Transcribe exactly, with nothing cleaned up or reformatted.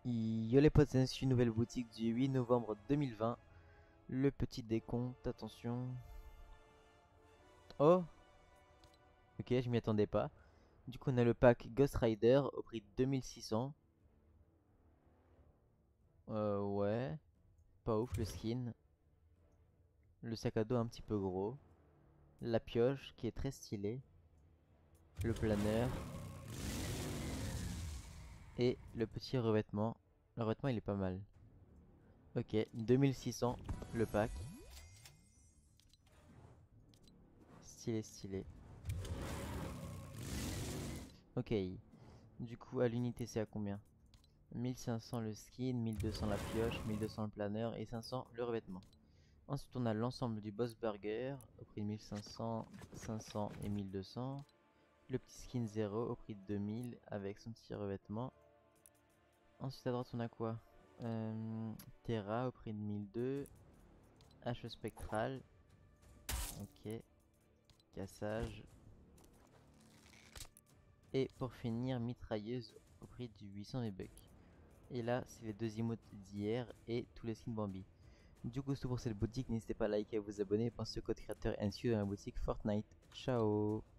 Yo les potes, c'est une nouvelle boutique du huit novembre deux mille vingt. Le petit décompte, attention. Oh, ok, je m'y attendais pas. Du coup, on a le pack Ghost Rider au prix de deux mille six cents. Euh, ouais, pas ouf le skin. Le sac à dos un petit peu gros. La pioche qui est très stylée. Le planeur. Et le petit revêtement. Le revêtement, il est pas mal. Ok, deux mille six cents le pack. Stylé, stylé. Ok, du coup, à l'unité, c'est à combien? mille cinq cents le skin, mille deux cents la pioche, mille deux cents le planeur et cinq cents le revêtement. Ensuite, on a l'ensemble du Boss Burger au prix de mille cinq cents, cinq cents et mille deux cents. Le petit skin zéro au prix de deux mille avec son petit revêtement. Ensuite, à droite, on a quoi? euh, Terra au prix de mille deux. Hache spectrale. Ok. Cassage. Et pour finir, mitrailleuse au prix du huit cents V-Bucks. Et là, c'est les deux emotes d'hier et tous les skins Bambi. Du coup, c'est tout pour cette boutique. N'hésitez pas à liker et à vous abonner. Pensez au code créateur N C U dans la boutique Fortnite. Ciao!